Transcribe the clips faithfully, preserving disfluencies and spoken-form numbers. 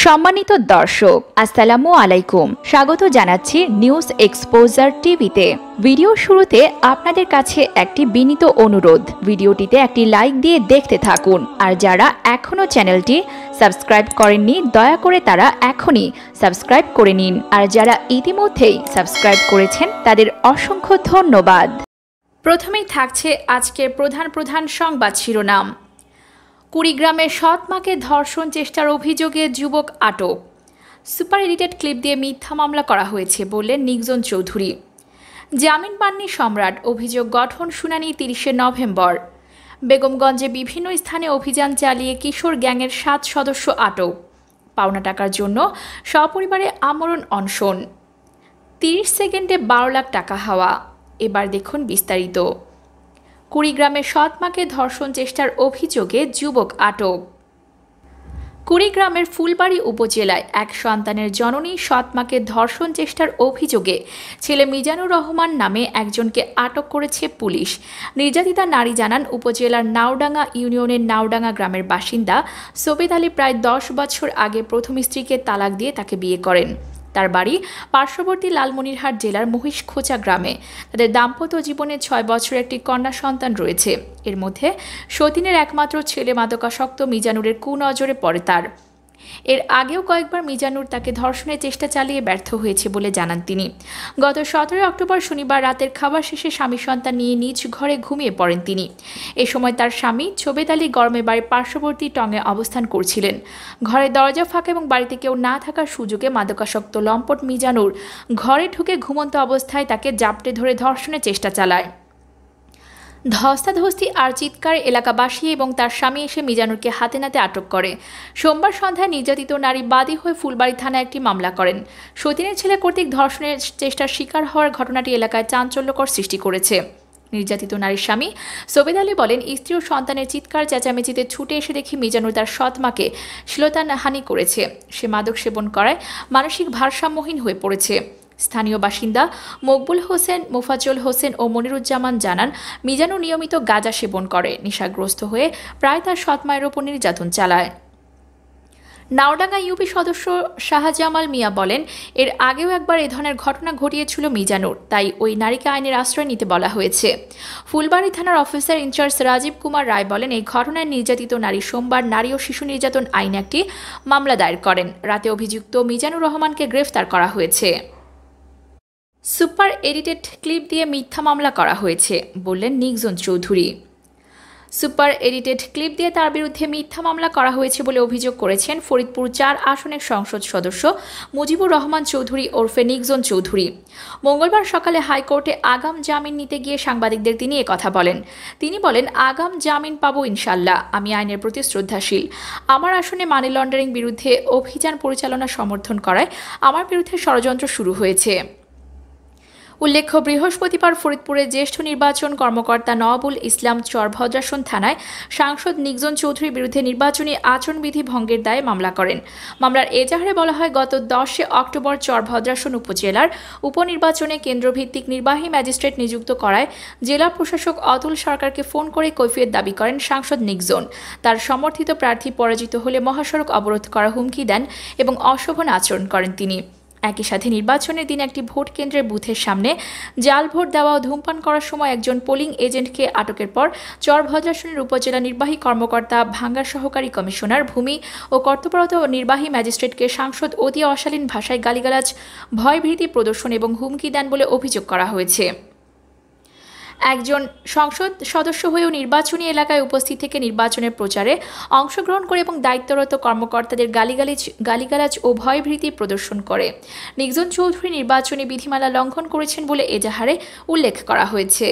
সম্মানিত দর্শক, আসসালামু আলাইকুম। স্বাগত জানাচ্ছি নিউজ এক্সপোজার টিভিতে। ভিডিও শুরুতে আপনাদের কাছে একটি বিনীত অনুরোধ, ভিডিওটিতে একটি লাইক দিয়ে দেখতে থাকুন। আর যারা এখনও চ্যানেলটি সাবস্ক্রাইব করেননি, দয়া করে তারা এখনই সাবস্ক্রাইব করে নিন। আর যারা ইতিমধ্যেই সাবস্ক্রাইব করেছেন তাদের অসংখ্য ধন্যবাদ। প্রথমেই থাকছে আজকের প্রধান প্রধান সংবাদ শিরোনাম। কুড়িগ্রামের সৎ মাকে ধর্ষণ চেষ্টার অভিযোগে যুবক আটক। সুপার এডিটেড ক্লিপ দিয়ে মিথ্যা মামলা করা হয়েছে বললেন নিকজন চৌধুরী। জামিন পাননি সম্রাট, অভিযোগ গঠন শুনানি তিরিশে নভেম্বর। বেগমগঞ্জে বিভিন্ন স্থানে অভিযান চালিয়ে কিশোর গ্যাংয়ের সাত সদস্য আটক। পাওনা টাকার জন্য সপরিবারে আমরণ অনশন। তিরিশ সেকেন্ডে বারো লাখ টাকা হাওয়া। এবার দেখুন বিস্তারিত। কুড়িগ্রামে সৎ মাকে ধর্ষণ চেষ্টার অভিযোগে যুবক আটক। কুড়িগ্রামের ফুলবাড়ী উপজেলায় এক সন্তানের জননী সৎ মাকে ধর্ষণ চেষ্টার অভিযোগে ছেলে মিজানুর রহমান নামে একজনকে আটক করেছে পুলিশ। নির্যাতিতা নারী জানান, উপজেলার নাওডাঙ্গা ইউনিয়নের নাওডাঙ্গা গ্রামের বাসিন্দা সবেদ আলী প্রায় দশ বছর আগে প্রথম স্ত্রীকে তালাক দিয়ে তাকে বিয়ে করেন। তার বাড়ি পার্শ্ববর্তী লালমনিরহাট জেলার মহিষখোচা গ্রামে। তাদের দাম্পত্য জীবনে ছয় বছরের একটি কন্যা সন্তান রয়েছে। এর মধ্যে সতীনের একমাত্র ছেলে মাদকাসক্ত মিজানুরের কুনজরে পড়ে তার। এর আগেও কয়েকবার মিজানুর তাকে ধর্ষণের চেষ্টা চালিয়ে ব্যর্থ হয়েছে বলে জানান তিনি। গত সতেরোই অক্টোবর শনিবার রাতের খাবার শেষে স্বামী সন্তান নিয়ে নিজ ঘরে ঘুমিয়ে পড়েন তিনি। এ সময় তার স্বামী সবেদ আলী গরমের বাড়ির পার্শ্ববর্তী টঙে অবস্থান করছিলেন। ঘরে দরজা ফাঁকা এবং বাড়িতে কেউ না থাকার সুযোগে মাদকাসক্ত লম্পট মিজানুর ঘরে ঢুকে ঘুমন্ত অবস্থায় তাকে জাপটে ধরে ধর্ষণের চেষ্টা চালায়। ধস্তাধস্তি আর চিৎকার এলাকাবাসী এবং তার স্বামী এসে মিজানুরকে হাতে নাতে আটক করে। সোমবার সন্ধ্যায় নির্যাতিত নারী বাদী হয়ে ফুলবাড়ী থানায় একটি মামলা করেন। সতীনের ছেলে কর্তৃক ধর্ষণের চেষ্টার শিকার হওয়ার ঘটনাটি এলাকায় চাঞ্চল্যকর সৃষ্টি করেছে। নির্যাতিত নারীর স্বামী সবেদ আলী বলেন, স্ত্রী ও সন্তানের চিৎকার চেঁচামেচিতে ছুটে এসে দেখি মিজানুর তার সৎ মাকে শ্লীলতাহানি করেছে। সে মাদক সেবন করায় মানসিক ভারসাম্যহীন হয়ে পড়েছে। স্থানীয় বাসিন্দা মকবুল হোসেন, মোফাজ্জল হোসেন ও মনিরুজ্জামান জানান, মিজানু নিয়মিত গাঁজা সেবন করে নেশাগ্রস্ত হয়ে প্রায় তার সৎ মায়ের ওপর নির্যাতন চালায়। নাওডাঙ্গা ইউপি সদস্য শাহজামাল মিয়া বলেন, এর আগেও একবার এ ধরনের ঘটনা ঘটিয়েছিল মিজানুর, তাই ওই নারীকে আইনের আশ্রয় নিতে বলা হয়েছে। ফুলবাড়ী থানার অফিসার ইনচার্জ রাজীব কুমার রায় বলেন, এই ঘটনায় নির্যাতিত নারী সোমবার নারী ও শিশু নির্যাতন আইনে একটি মামলা দায়ের করেন। রাতে অভিযুক্ত মিজানুর রহমানকে গ্রেফতার করা হয়েছে। সুপার এডিটেড ক্লিপ দিয়ে মিথ্যা মামলা করা হয়েছে বললেন Nixon Chowdhury. Super edited clip দিয়ে তার বিরুদ্ধে মিথ্যা মামলা করা হয়েছে বলে অভিযোগ করেছেন ফরিদপুর চার আসনের সংসদ সদস্য মুজিবুর রহমান চৌধুরী ওরফে নিকজন চৌধুরী। মঙ্গলবার সকালে হাইকোর্টে আগাম জামিন নিতে গিয়ে সাংবাদিকদের তিনি একথা বলেন। তিনি বলেন, আগাম জামিন পাবো ইনশাল্লাহ। আমি আইনের প্রতি শ্রদ্ধাশীল। আমার আসনে মানি লন্ডারিং বিরুদ্ধে অভিযান পরিচালনা সমর্থন করায় আমার বিরুদ্ধে ষড়যন্ত্র শুরু হয়েছে। উল্লেখ্য, বৃহস্পতিবার ফরিদপুরের জ্যেষ্ঠ নির্বাচন কর্মকর্তা নওয়াবুল ইসলাম চরভদ্রাসন থানায় সাংসদ নিকজন চৌধুরীর বিরুদ্ধে নির্বাচনী আচরণবিধি ভঙ্গের দায়ে মামলা করেন। মামলার এজাহারে বলা হয়, গত দশে অক্টোবর চরভদ্রাসন উপজেলার উপনির্বাচনে কেন্দ্রভিত্তিক নির্বাহী ম্যাজিস্ট্রেট নিযুক্ত করায় জেলা প্রশাসক অতুল সরকারকে ফোন করে কৈফিয়ত দাবি করেন সাংসদ নিকজন। তার সমর্থিত প্রার্থী পরাজিত হলে মহাসড়ক অবরোধ করার হুমকি দেন এবং অশোভন আচরণ করেন তিনি। একই সাথে নির্বাচনের দিন একটি ভোট কেন্দ্রের বুথের সামনে জাল ভোট দেওয়া ও ধূমপান করার সময় একজন পোলিং এজেন্টকে আটকের পর চরভদ্রাসনের উপজেলা নির্বাহী কর্মকর্তা, ভাঙ্গার সহকারী কমিশনার, ভূমি ও কর্তব্যরত নির্বাহী ম্যাজিস্ট্রেটকে সাংসদ অতি অশালীন ভাষায় গালিগালাজ, ভয়ভীতি প্রদর্শন এবং হুমকি দেন বলে অভিযোগ করা হয়েছে। একজন সংসদ সদস্য হয়েও নির্বাচনী এলাকায় উপস্থিত থেকে নির্বাচনের প্রচারে অংশগ্রহণ করে এবং দায়িত্বরত কর্মকর্তাদের গালিগালিজ গালিগালাজ ও ভয়ভীতি প্রদর্শন করে নিকজন চৌধুরী নির্বাচনী বিধিমালা লঙ্ঘন করেছেন বলে এজাহারে উল্লেখ করা হয়েছে।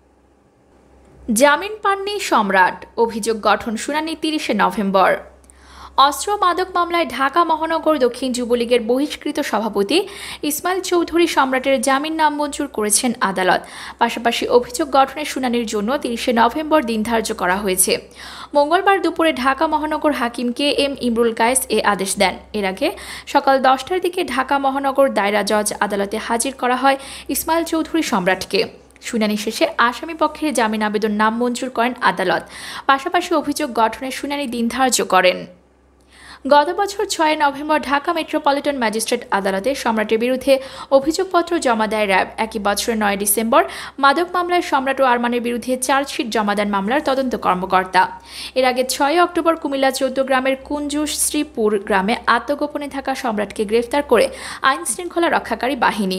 জামিন পাননি সম্রাট, অভিযোগ গঠন শুনানি তিরিশে নভেম্বর। অস্ত্র মাদক মামলায় ঢাকা মহানগর দক্ষিণ যুবলীগের বহিষ্কৃত সভাপতি ইসমাইল চৌধুরী সম্রাটের জামিন নামঞ্জুর করেছেন আদালত। পাশাপাশি অভিযোগ গঠনের শুনানির জন্য তিরিশে নভেম্বর দিন ধার্য করা হয়েছে। মঙ্গলবার দুপুরে ঢাকা মহানগর হাকিম কে এম ইমরুল কায়েস এ আদেশ দেন। এর আগে সকাল দশটার দিকে ঢাকা মহানগর দায়রা জজ আদালতে হাজির করা হয় ইসমাইল চৌধুরী সম্রাটকে। শুনানি শেষে আসামি পক্ষের জামিন আবেদন নামঞ্জুর করেন আদালত। পাশাপাশি অভিযোগ গঠনের শুনানি দিন ধার্য করেন। গত বছর ছয় নভেম্বর ঢাকা মেট্রোপলিটন ম্যাজিস্ট্রেট আদালতে সম্রাটের বিরুদ্ধে অভিযোগপত্র জমা দেয় র্যাব। একই বছরের নয় ডিসেম্বর মাদক মামলায় সম্রাট ও আরমানের বিরুদ্ধে চার্জশিট জমা দেন মামলার তদন্ত কর্মকর্তা। এর আগে ছয় অক্টোবর কুমিল্লা চৌদ্দ গ্রামের কুঞ্জুস শ্রীপুর গ্রামে আত্মগোপনে থাকা সম্রাটকে গ্রেফতার করে আইন শৃঙ্খলা রক্ষাকারী বাহিনী।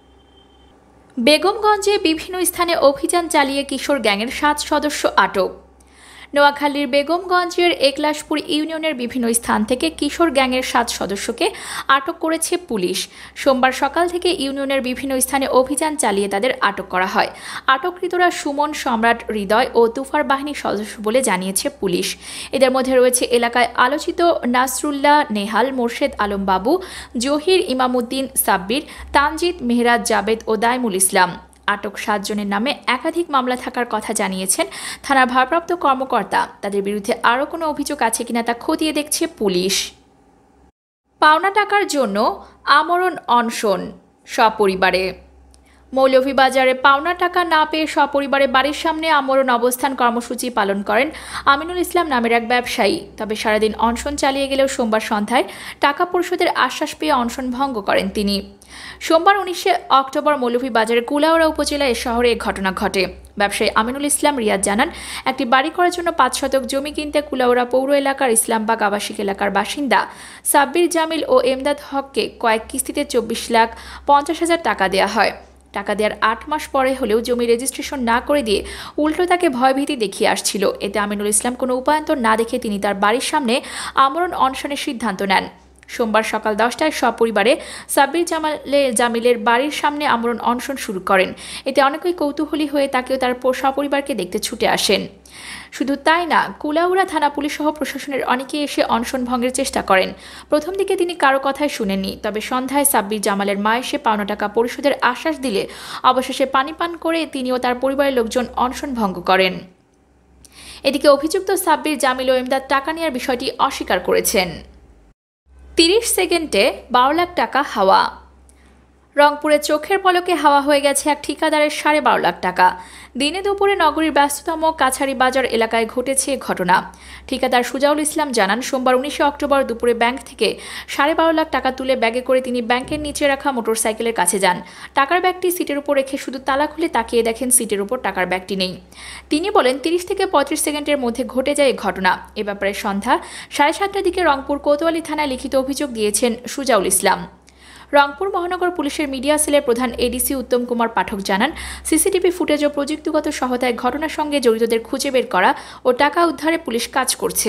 বেগমগঞ্জে বিভিন্ন স্থানে অভিযান চালিয়ে কিশোর গ্যাংয়ের সাত সদস্য আটক। নোয়াখালীর বেগমগঞ্জের একলাশপুর ইউনিয়নের বিভিন্ন স্থান থেকে কিশোর গ্যাংয়ের সাত সদস্যকে আটক করেছে পুলিশ। সোমবার সকাল থেকে ইউনিয়নের বিভিন্ন স্থানে অভিযান চালিয়ে তাদের আটক করা হয়। আটককৃতরা সুমন, সম্রাট, হৃদয় ও তুফার বাহিনীর সদস্য বলে জানিয়েছে পুলিশ। এদের মধ্যে রয়েছে এলাকায় আলোচিত নাসরুল্লাহ, নেহাল, মোর্শেদ আলম বাবু, জহির, ইমামুদ্দিন, সাব্বির, তানজিদ, মেহরাজ, জাবেদ ও দাইমুল ইসলাম। আটক সাতজনের নামে একাধিক মামলা থাকার কথা জানিয়েছেন থানার ভারপ্রাপ্ত কর্মকর্তা। তাদের বিরুদ্ধে আরও কোনো অভিযোগ আছে কিনা তা খতিয়ে দেখছে পুলিশ। পাওনা টাকার জন্য আমরণ অনশন সপরিবারে। মৌলভীবাজারে পাওনা টাকা না পেয়ে সপরিবারে বাড়ির সামনে আমরণ অবস্থান কর্মসূচি পালন করেন আমিনুল ইসলাম নামের এক ব্যবসায়ী। তবে সারাদিন অনশন চালিয়ে গেলেও সোমবার সন্ধ্যায় টাকা পরিশোধের আশ্বাস পেয়ে অনশন ভঙ্গ করেন তিনি। সোমবার উনিশে অক্টোবর মৌলভীবাজারের কুলাউড়া উপজেলায় এ শহরে এ ঘটনা ঘটে। ব্যবসায়ী আমিনুল ইসলাম রিয়াদ জানান, একটি বাড়ি করার জন্য পাঁচ শতক জমি কিনতে কুলাউড়া পৌর এলাকার ইসলামবাগ আবাসিক এলাকার বাসিন্দা সাব্বির জামিল ও এমদাদ হককে কয়েক কিস্তিতে চব্বিশ লাখ পঞ্চাশ হাজার টাকা দেওয়া হয়। টাকা দেওয়ার আট মাস পরে হলেও জমি রেজিস্ট্রেশন না করে দিয়ে উল্টো তাকে ভয়ভীতি দেখিয়ে আসছিল। এতে আমিনুল ইসলাম কোনো উপায়ন্তর না দেখে তিনি তার বাড়ির সামনে আমরণ অনশনের সিদ্ধান্ত নেন। সোমবার সকাল দশটায় সপরিবারে সাব্বির জামালে জামিলের বাড়ির সামনে আমরণ অনশন শুরু করেন। এতে অনেকেই কৌতূহলী হয়ে তাকেও তার সপরিবারকে দেখতে ছুটে আসেন। শুধু তাই না, কুলাউড়া থানা পুলিশ সহ প্রশাসনের অনেকেই এসে অনশন ভঙ্গের চেষ্টা করেন। প্রথম দিকে তিনি কারো কথাই শুনেননি, তবে সন্ধ্যায় সাব্বির জামালের মা এসে পাওনা টাকা পরিশোধের আশ্বাস দিলে অবশেষে পানি পান করে তিনি ও তার পরিবারের লোকজন অনশন ভঙ্গ করেন। এদিকে অভিযুক্ত সাব্বির জামিল ও এমদাদ টাকা নেওয়ার বিষয়টি অস্বীকার করেছেন। তিরিশ সেকেন্ডে বারো লাখ টাকা হাওয়া। রংপুরে চোখের পলকে হাওয়া হয়ে গেছে এক ঠিকাদারের সাড়ে বারো লাখ টাকা। দিনে দুপুরে নগরীর ব্যস্ততম কাছারি বাজার এলাকায় ঘটেছে ঘটনা। ঠিকাদার সুজাউল ইসলাম জানান, সোমবার উনিশে অক্টোবর দুপুরে ব্যাংক থেকে সাড়ে বারো লাখ টাকা তুলে ব্যাগে করে তিনি ব্যাংকের নিচে রাখা মোটরসাইকেলের কাছে যান। টাকার ব্যাগটি সিটের উপর রেখে শুধু তালা খুলে তাকিয়ে দেখেন সিটের উপর টাকার ব্যাগটি নেই। তিনি বলেন, তিরিশ থেকে পঁয়ত্রিশ সেকেন্ডের মধ্যে ঘটে যায় এই ঘটনা। এ ব্যাপারে সন্ধ্যা সাড়ে সাতটার দিকে রংপুর কোতোয়ালি থানায় লিখিত অভিযোগ দিয়েছেন সুজাউল ইসলাম। রংপুর মহানগর পুলিশের মিডিয়া সেলের প্রধান এডিসি উত্তম কুমার পাঠক জানান, সিসিটিভি ফুটেজ ও প্রযুক্তিগত সহায়তায় ঘটনার সঙ্গে জড়িতদের খুঁজে বের করা ও টাকা উদ্ধারে পুলিশ কাজ করছে।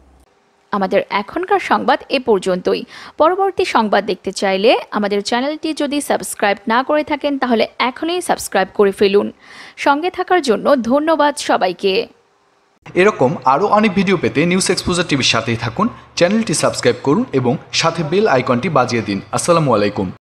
আমাদের এখনকার সংবাদ এ পর্যন্তই। পরবর্তী সংবাদ দেখতে চাইলে আমাদের চ্যানেলটি যদি সাবস্ক্রাইব না করে থাকেন তাহলে এখনই সাবস্ক্রাইব করে ফেলুন। সঙ্গে থাকার জন্য ধন্যবাদ সবাইকে। এরকম আরও অনেক ভিডিও পেতে নিউজ এক্সপোজার টিভির সাথেই থাকুন। চ্যানেলটি সাবস্ক্রাইব করুন এবং সাথে বেল আইকনটি বাজিয়ে দিন। আসসালামু আলাইকুম।